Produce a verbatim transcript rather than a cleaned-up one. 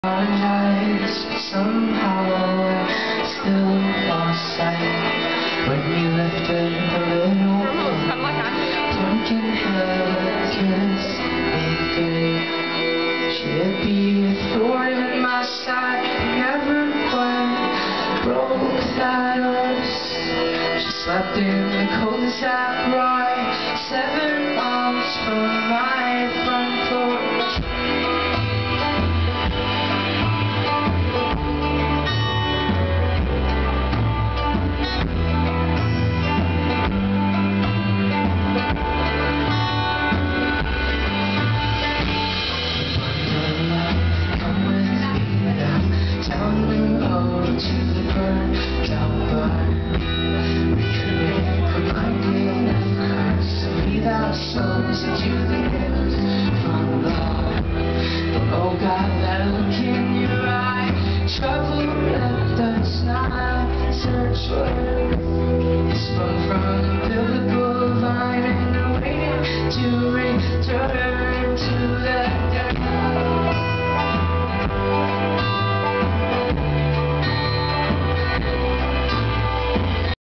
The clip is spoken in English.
Apologize, somehow I still lost sight when you lifted a little drunken head, kiss me good. She'd be a thorn in my side, never quite broke that ice. She slept in the cul-de-sac right seven miles from my